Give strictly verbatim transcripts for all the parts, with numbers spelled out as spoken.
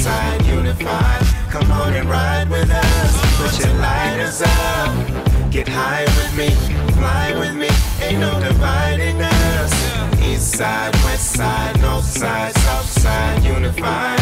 side, unified. Come on and ride with us. Put your lighters up. Get high with me, fly with me. Ain't no dividing us. East side, west side, north side, south side, unified.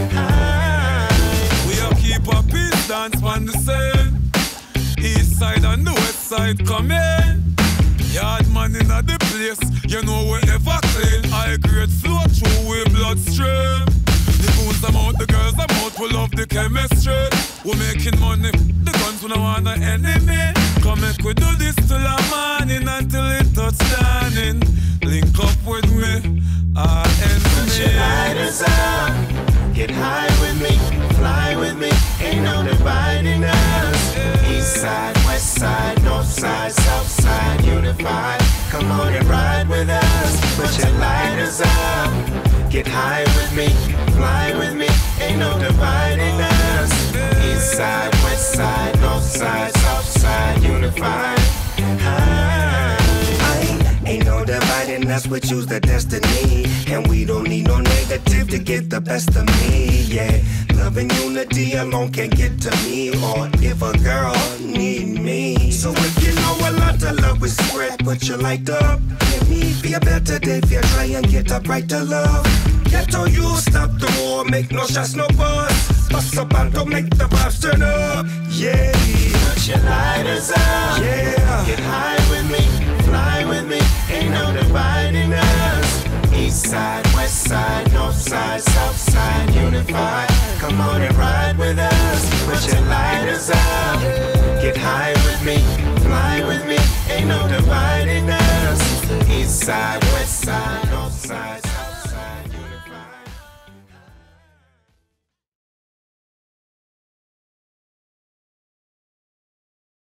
We are keep a peace dance on the same. East side and the west side come in. Yard man in the place, you know we ever clean. High grade flow through we bloodstream. The goons them out, the girls them out, we love the chemistry. We making money, the guns we don't want no enemy. Come make we do this till the morning until it touch dawning. Link up with me, our enemy. Put your lighters up, get high with me, fly with me. Ain't no dividing us. East side, west side, north side, south side, unified. Come on and ride with us. Put your lighters up, get high with me, fly with me. Ain't no dividing us. East side, west side, north side, south side, unified. Ain't no dividing us, we choose the destiny. And we don't need no negative to get the best of me, yeah. Love and unity alone can't get to me. Or if a girl need me. So if you know a lot of love we spread, put your light up. Give me be a better day if you try and get up right to love. Get to you, stop the war, make no shots, no buzz. Bust up and don't make the vibes turn up, yeah. Put your lighters up, yeah. Get high with me, fly with me. Ain't no dividing us. East side, west side, north side, south side, unified. Come on and ride with us. Put your lighters up. Get high with me, fly with me. Ain't no dividing us. East side, west side.